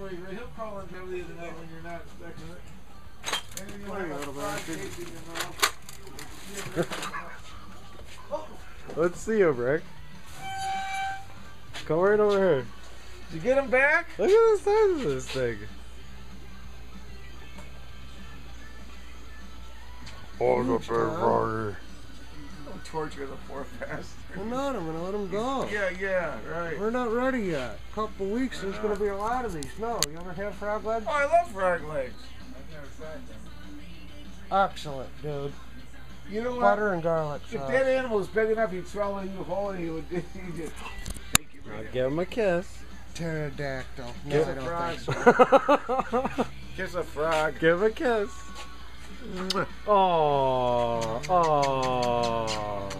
worry, Ray. He'll call in the other night when you're not expecting it. And then you'll have a fried cake in your mouth. Let's see you, Rick. Come right over here. Did you get him back? Look at the size of this thing. Oh, the big froggy. Don't torture the poor bastard. I'm not. I'm gonna let him go. Yeah, right. We're not ready yet. A couple weeks, there's gonna be a lot of these. No, you ever have frog legs? Oh, I love frog legs. I've never tried them. Excellent, dude. You know what? Butter and garlic If sauce. that animal was big enough, he'd swallow you whole and he would he'd just take you Now right give him a kiss. Pterodactyl. No, Kiss I a don't frog. think so. Kiss a frog. Give a kiss. Oh, oh.